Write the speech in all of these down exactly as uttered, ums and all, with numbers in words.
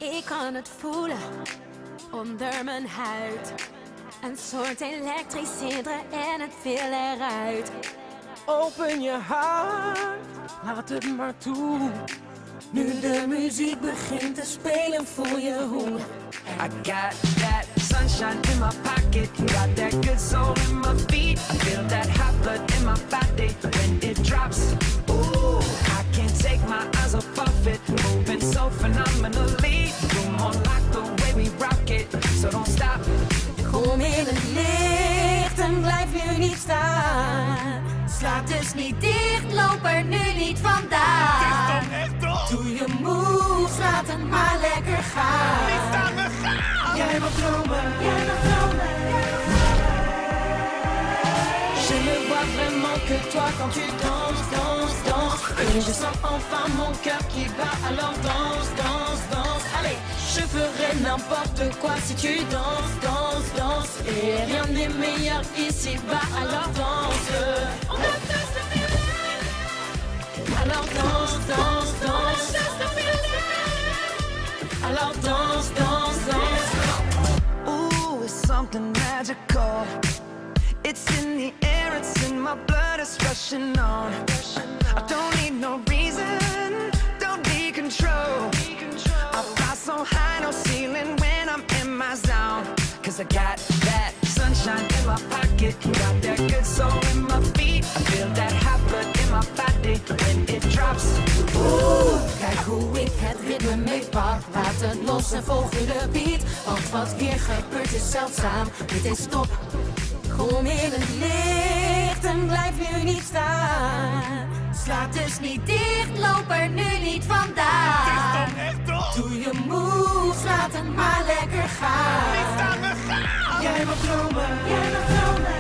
Ik kan het voelen onder mijn huid. Een soort elektrische en het wil eruit. Open je hart, laat het maar toe. Nu de muziek begint te spelen, voel je hoe. I got that sunshine in my pocket, got that good soul in my feet. I feel that hot blood in my body when it drops. Ooh, I can't take my eyes off it, moving so phenomenally. You're more like the way we rock it, so don't stop. Kom in het licht en blijf nu niet staan. Slaap dus niet dicht, loop er nu niet vandaan. Doe je moves, laat het maar lekker gaan. Jij mag dromen, Jij mag dromen. je ne vois vraiment que toi quand tu danses, danses, danses. Et je sens enfin mon cœur qui bat, alors danse, danse, danse. Allez, je ferai n'importe quoi si tu danses, danses, danses. Et rien n'est meilleur ici-bas, alors danse. On a tous le feeling. Alors danse, danse, danse. Alors danse, danse, danse. Ooh, it's something magical. It's in the air, it's in my blood, it's rushing on. I don't need no reason, don't need control. I fly so high, no ceiling when I'm in my zone. Cause I got that sunshine in my pocket, got that good soul in my feet. I feel that hot blood in my body when it drops. Oeh, kijk hoe ik het ritme meepak. Laat het los en volg je de beat. Want wat hier gebeurt is zeldzaam. Dit is top. Kom in het licht en blijf nu niet staan. Slaap dus niet dicht, loop er nu niet vandaan. Doe je moves, laat het maar lekker gaan. Jij mag dromen, Jij mag dromen.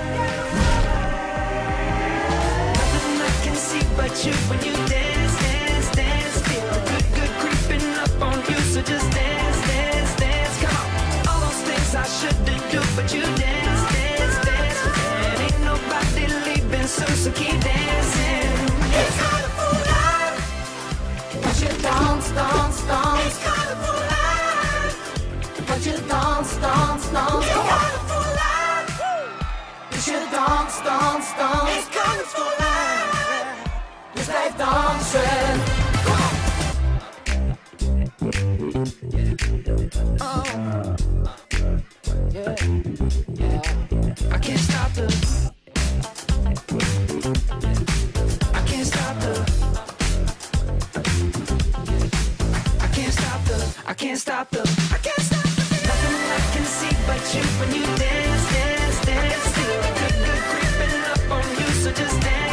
Nothing I can see but you when you dance, dance, dance. Feel the good, good creeping up on you, so just dance, dance, dance. Come on, all those things I shouldn't do, but you dance, dance, dance. And ain't nobody leaving soon, so keep dancing. Ik ga er vooruit. Want je dans, dans, dans. Ik ga er vooruit. Want je dans, dans, dans. Ik ga er vooruit. Dus je dans, dans, dans. Ik ga er vooruit. Dus blijf dansen. Oh, yeah, yeah. I can't stop the. I can't stop the. I can't stop the. I can't stop the. I can't stop the. Nothing I can see but you when you dance, dance, dance. Feel the good, good creeping up on you, so just dance.